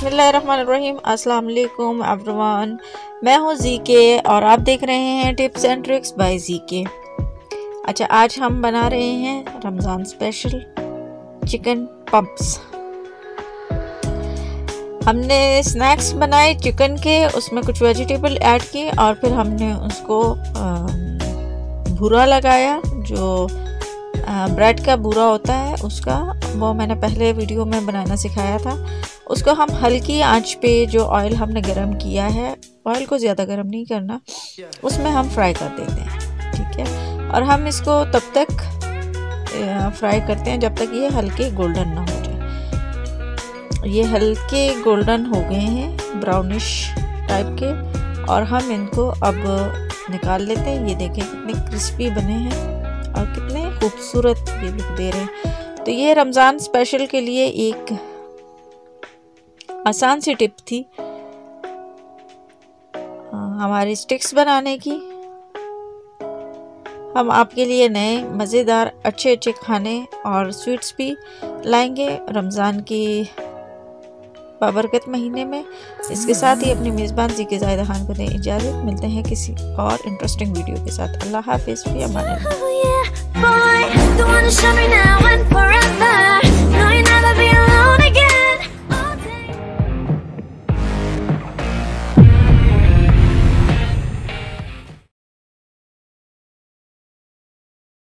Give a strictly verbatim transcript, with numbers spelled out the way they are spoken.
बिस्मिल्लाहिर्रहमानिर्रहीम। अस्सलाम वालेकुम एवरीवन, मैं हूँ जी के और आप देख रहे हैं tips and tricks by G K. अच्छा, आज हम बना रहे हैं रमज़ान स्पेशल चिकन पम्प्स। हमने स्नैक्स बनाए चिकन के, उसमें कुछ वेजिटेबल ऐड किए और फिर हमने उसको भूरा लगाया, जो ब्रेड का भूरा होता है उसका, वो मैंने पहले वीडियो में बनाना सिखाया था। उसको हम हल्की आंच पे, जो ऑयल हमने गरम किया है, ऑयल को ज़्यादा गरम नहीं करना, उसमें हम फ्राई कर देते हैं, ठीक है। और हम इसको तब तक फ्राई करते हैं जब तक ये हल्के गोल्डन ना हो जाए। ये हल्के गोल्डन हो गए हैं, ब्राउनिश टाइप के, और हम इनको अब निकाल लेते हैं। ये देखें कितने क्रिस्पी बने हैं और कितने खूबसूरत ये लुक दे रहे हैं। तो ये रमज़ान स्पेशल के लिए एक आसान सी टिप थी हमारी स्टिक्स बनाने की। हम आपके लिए नए मज़ेदार अच्छे अच्छे खाने और स्वीट्स भी लाएंगे रमज़ान की बाबरकत महीने में। इसके साथ ही अपनी मेज़बान जी के ज़ाहिदा खान को दें इजाज़त। मिलते हैं किसी और इंटरेस्टिंग वीडियो के साथ। अल्लाह हाफिज़।